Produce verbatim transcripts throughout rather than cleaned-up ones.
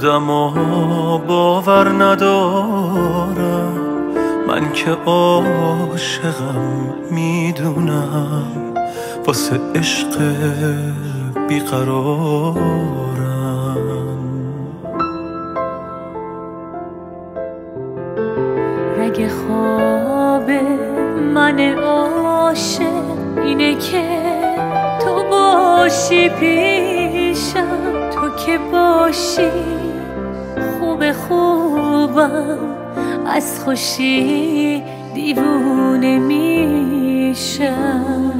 خودم و باور ندارم، من که عاشقم میدونم، واسه عشق بیقرارم. رگ خواب من عاشق اینه که تو باشی پیشم، تو که باشی خوب خوبم، از خوشی دیوونه میشم.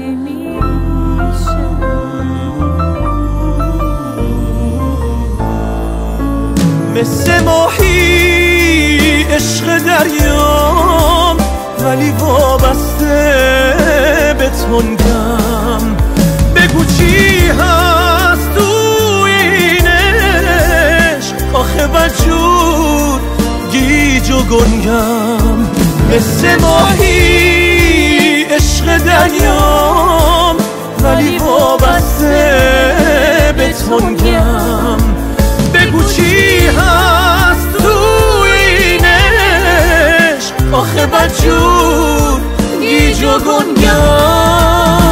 مثل ماهی عشق دریام، ولی وابسته به تنگم. بگو چی هست تو این عشق، آخه وجود گیج و گنگم. مثل ماهی عشق دریام، ولی وابسته به تنگم. بگو چی هست تو این عشق، آخه وجود گیج و گنگم.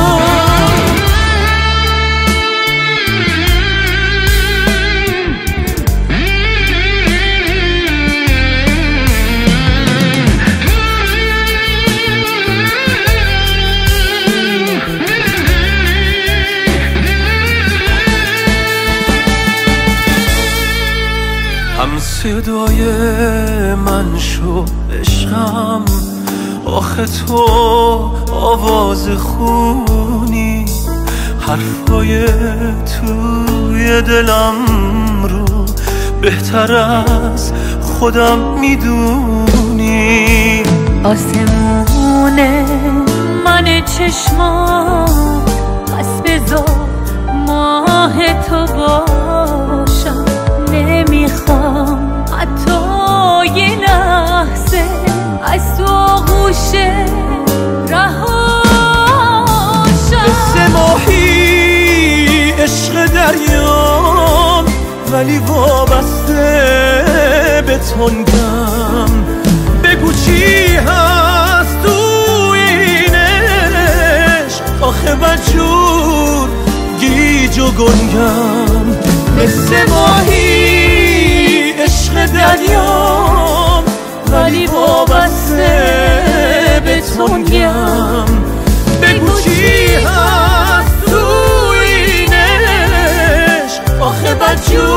هم صدای من شو عشقم، آخه تو آواز خونی، حرفای توی دلم رو بهتر از خودم میدونی. آسمون من چشمام، پس بذار ماه تو باشم. نمیخوام حتی یه لحظه از تو آغوشه رهاشم. مثل ماهی عشق دریام، ولی وابسته به تنگم. بگو چی هست تو این عشق، آخه وجود گیج و گنگم. مثل ماهی عشق دریام، ولی وابسته به تنگم. بگو چی هست تو این عشق، آخه وجود